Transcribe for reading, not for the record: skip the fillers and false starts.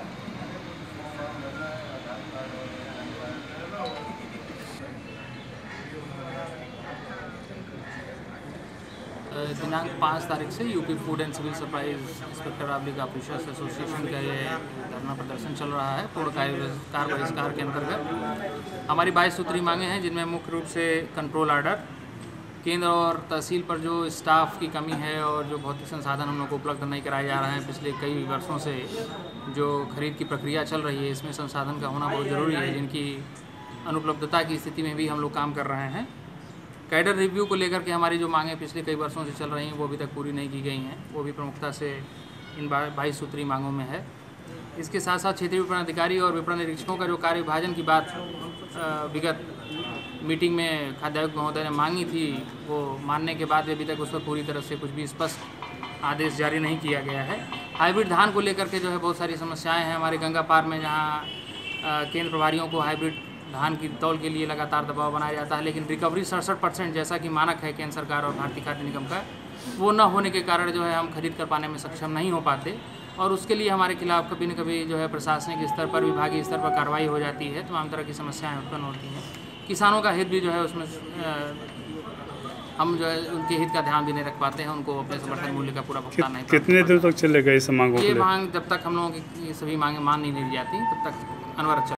दिनांक 5 तारीख से UP food and civil supplies inspector public officers association का ये धरना प्रदर्शन चल रहा है। पूर्ण कार बहिष्कार के अंतर्गत हमारी 22 सूत्री मांगे हैं, जिनमें मुख्य रूप से कंट्रोल आर्डर, केंद्र और तहसील पर जो स्टाफ की कमी है और जो भौतिक संसाधन हम लोग को उपलब्ध नहीं कराए जा रहे हैं पिछले कई वर्षों से, जो खरीद की प्रक्रिया चल रही है, इसमें संसाधन का होना बहुत ज़रूरी है, जिनकी अनुपलब्धता की स्थिति में भी हम लोग काम कर रहे हैं। कैडर रिव्यू को लेकर के हमारी जो मांगें पिछले कई वर्षों से चल रही हैं वो अभी तक पूरी नहीं की गई हैं, वो भी प्रमुखता से इन 22 सूत्री मांगों में है। इसके साथ साथ क्षेत्रीय विपणन अधिकारी और विपणन निरीक्षकों का जो कार्य विभाजन की बात विगत मीटिंग में खाद्य आयुक्त महोदय ने मांगी थी, वो मानने के बाद अभी तक उस पर पूरी तरह से कुछ भी स्पष्ट आदेश जारी नहीं किया गया है। हाइब्रिड धान को लेकर के जो है बहुत सारी समस्याएँ हैं हमारे गंगा पार में, जहाँ केंद्र प्रभारियों को हाइब्रिड धान की तौल के लिए लगातार दबाव बनाया जाता है, लेकिन रिकवरी 67% जैसा कि मानक है केंद्र सरकार और भारतीय खाद्य निगम का, वो न होने के कारण जो है हम खरीद कर पाने में सक्षम नहीं हो पाते, और उसके लिए हमारे खिलाफ कभी न कभी जो है प्रशासनिक स्तर पर, विभागीय स्तर पर कार्रवाई हो जाती है, तमाम तरह की समस्याएं उत्पन्न होती हैं। किसानों का हित भी जो है उसमें हम जो है उनके हित का ध्यान भी नहीं रख पाते हैं, उनको अपने समर्थन मूल्य का पूरा भुगतान नहीं। कितने दिन तक चलेगा इस मांगों को? ये मांग जब तक हम लोगों की सभी मांगें मान नहीं ली जाती तब तक अनवरत